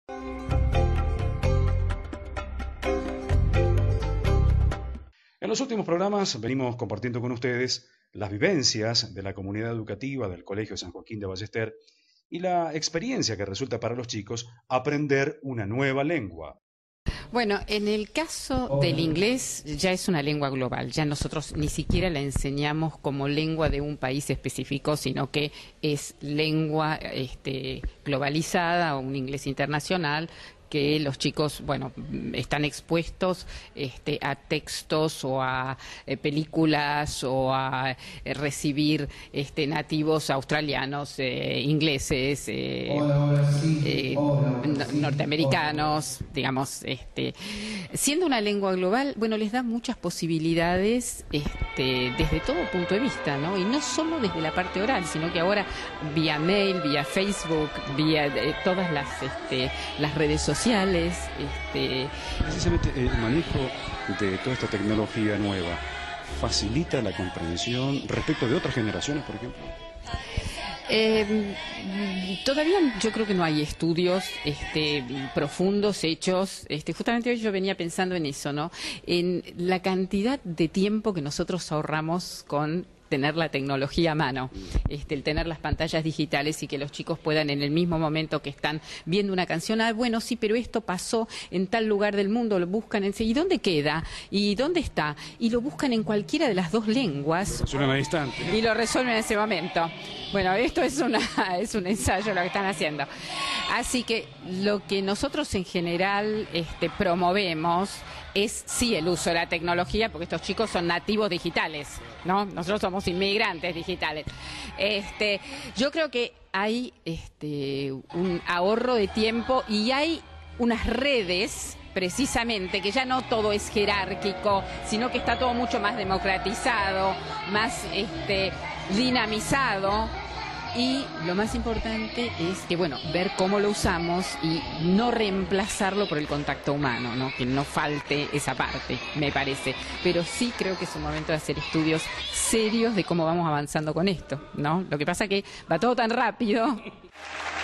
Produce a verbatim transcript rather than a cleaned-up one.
En los últimos programas venimos compartiendo con ustedes las vivencias de la comunidad educativa del Colegio San Joaquín de Ballester y la experiencia que resulta para los chicos aprender una nueva lengua. Bueno, en el caso del inglés ya es una lengua global, ya nosotros ni siquiera la enseñamos como lengua de un país específico, sino que es lengua este, globalizada o un inglés internacional, que los chicos, bueno, están expuestos este, a textos o a eh, películas o a eh, recibir este, nativos australianos, eh, ingleses, eh, eh, norteamericanos, digamos, este, siendo una lengua global, bueno, les da muchas posibilidades este, desde todo punto de vista, ¿no? Y no solo desde la parte oral, sino que ahora vía mail, vía Facebook, vía eh, todas las, este, las redes sociales. Sociales, este... Precisamente el manejo de toda esta tecnología nueva facilita la comprensión respecto de otras generaciones, por ejemplo. Eh, todavía yo creo que no hay estudios este, profundos hechos. Este, justamente hoy yo venía pensando en eso, ¿no? En la cantidad de tiempo que nosotros ahorramos con tener la tecnología a mano, este, el tener las pantallas digitales y que los chicos puedan en el mismo momento que están viendo una canción, ah, bueno, sí, pero esto pasó en tal lugar del mundo, lo buscan en ¿y dónde queda? ¿Y dónde está? Y lo buscan en cualquiera de las dos lenguas. Lo resuelven al instante. Y lo resuelven en ese momento. Bueno, esto es, una, es un ensayo lo que están haciendo. Así que lo que nosotros en general este, promovemos es sí el uso de la tecnología, porque estos chicos son nativos digitales, ¿no? Nosotros somos inmigrantes digitales. Este, yo creo que hay este, un ahorro de tiempo y hay unas redes precisamente que ya no todo es jerárquico, sino que está todo mucho más democratizado, más este, dinamizado. Y lo más importante es que, bueno, ver cómo lo usamos y no reemplazarlo por el contacto humano, ¿no? Que no falte esa parte, me parece. Pero sí creo que es un momento de hacer estudios serios de cómo vamos avanzando con esto, ¿no? Lo que pasa que va todo tan rápido.